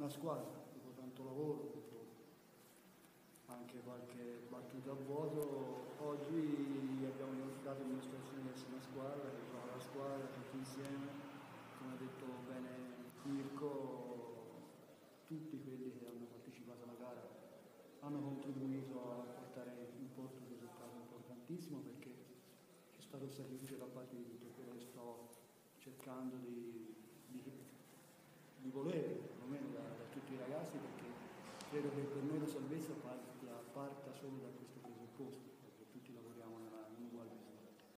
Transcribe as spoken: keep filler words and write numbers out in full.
una squadra, dopo tanto lavoro, dopo anche qualche battuta a vuoto, oggi abbiamo dato dimostrazione di essere una squadra, che gioca la squadra tutti insieme, come ha detto bene Mirko, tutti quelli che hanno partecipato alla gara hanno contribuito a portare in porto un risultato importantissimo, perché c'è stato il sacrificio da parte di tutti, quello che sto cercando di, di, di volere, perlomeno da, da tutti i ragazzi, perché credo che per noi la salvezza parta, parta solo da questo presupposto.